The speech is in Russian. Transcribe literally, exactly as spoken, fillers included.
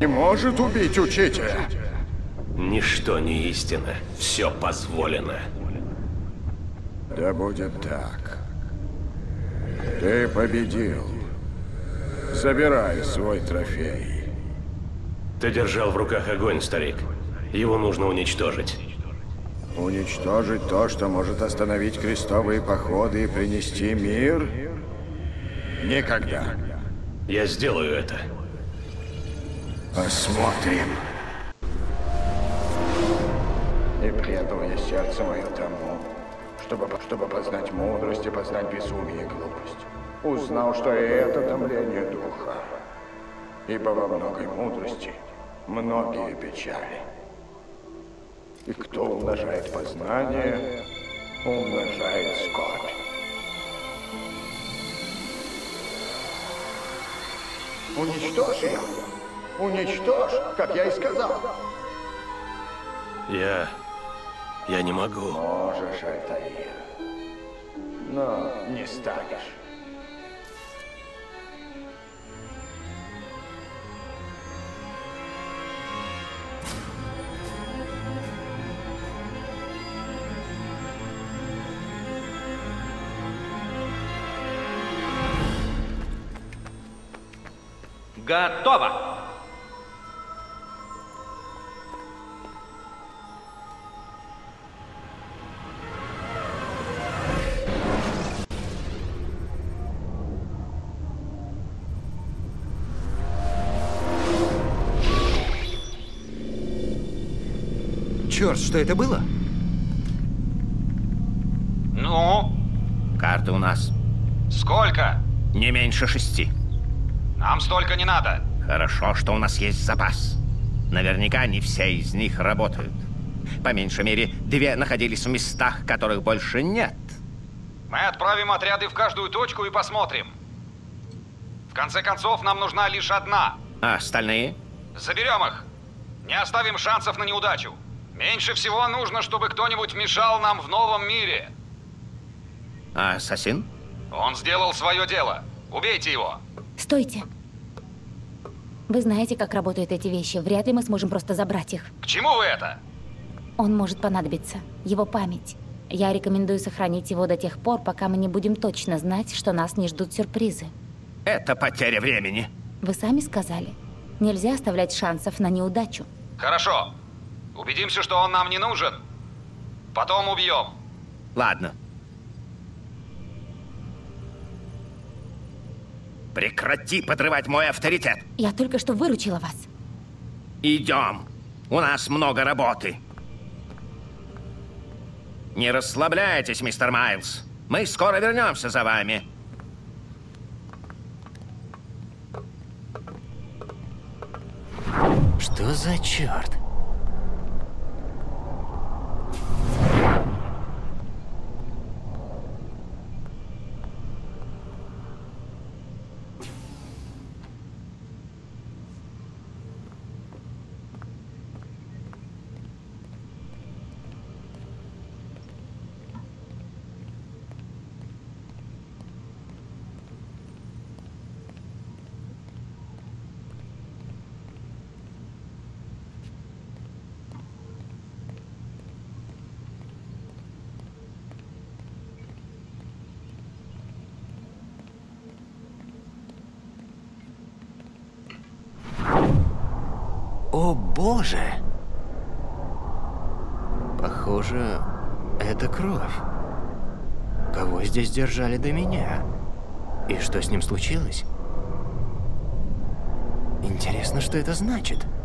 Не может убить учителя. Ничто не истина, все позволено. Да будет так. Ты победил. Забирай свой трофей. Ты держал в руках огонь, старик. Его нужно уничтожить. Уничтожить то, что может остановить крестовые походы и принести мир? Никогда. Я сделаю это. Посмотрим. И предал я сердце мое тому, чтобы, чтобы познать мудрость и познать безумие и глупость. Узнал, что и это томление духа. Ибо во многой мудрости многие печали. И кто умножает познание, умножает скорбь. Уничтожь ее. Уничтожь, как я и сказал. Я... я не могу. Можешь, Альтаир. Но не станешь. Готово! Черт, что это было? Ну? Карты у нас. Сколько? Не меньше шести. Нам столько не надо. Хорошо, что у нас есть запас. Наверняка не все из них работают. По меньшей мере, две находились в местах, которых больше нет. Мы отправим отряды в каждую точку и посмотрим. В конце концов, нам нужна лишь одна. А остальные? Заберем их. Не оставим шансов на неудачу. Меньше всего нужно, чтобы кто-нибудь мешал нам в новом мире. А ассасин? Он сделал свое дело. Убейте его. Стойте. Вы знаете, как работают эти вещи. Вряд ли мы сможем просто забрать их. К чему вы это? Он может понадобиться. Его память. Я рекомендую сохранить его до тех пор, пока мы не будем точно знать, что нас не ждут сюрпризы. Это потеря времени. Вы сами сказали. Нельзя оставлять шансов на неудачу. Хорошо. Убедимся, что он нам не нужен. Потом убьем. Ладно. Прекрати подрывать мой авторитет. Я только что выручила вас. Идем. У нас много работы. Не расслабляйтесь, мистер Майлз. Мы скоро вернемся за вами. Что за черт? О, боже! Похоже, это кровь. Кого здесь держали до меня? И что с ним случилось? Интересно, что это значит?